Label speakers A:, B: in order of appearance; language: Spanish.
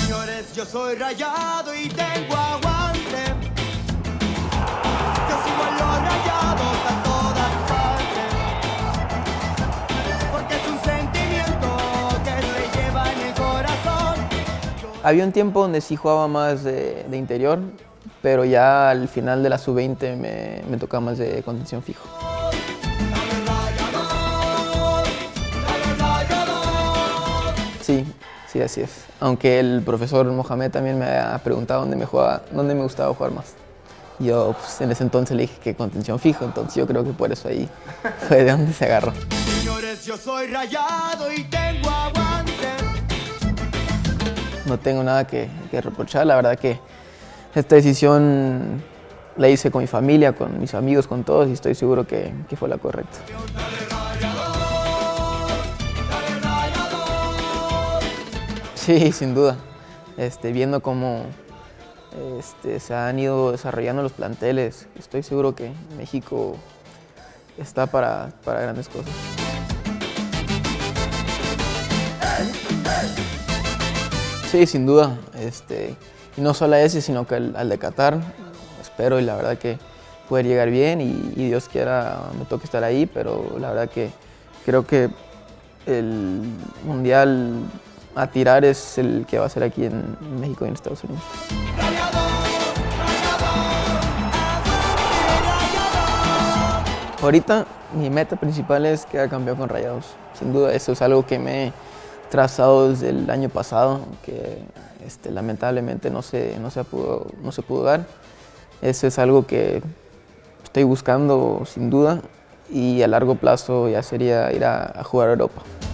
A: Señores, yo soy Rayado y tengo aguante. Yo sigo a los Rayados a todas partes, porque es un sentimiento que se lleva en el corazón.
B: Había un tiempo donde sí jugaba más de interior, pero ya al final de la sub-20 me tocaba más de contención fijo. Sí, así es. Aunque el profesor Mohamed también me ha preguntado dónde me gustaba jugar más. Yo pues, en ese entonces le dije que contención fijo, entonces yo creo que por eso ahí fue de donde se agarró.
A: Señores, yo soy Rayado y tengo aguante.
B: No tengo nada que reprochar, la verdad que esta decisión la hice con mi familia, con mis amigos, con todos y estoy seguro que fue la correcta. Sí, sin duda. Viendo cómo se han ido desarrollando los planteles, estoy seguro que México está para grandes cosas. Sí, sin duda. Y no solo a ese, sino que al de Qatar. Espero y la verdad que poder llegar bien y Dios quiera me toque estar ahí, pero la verdad que creo que el Mundial a tirar es el que va a ser aquí en México y en Estados Unidos. Ahorita mi meta principal es quedar campeón con Rayados. Sin duda eso es algo que me he trazado desde el año pasado, que lamentablemente no se pudo dar. Eso es algo que estoy buscando sin duda y a largo plazo ya sería ir a jugar a Europa.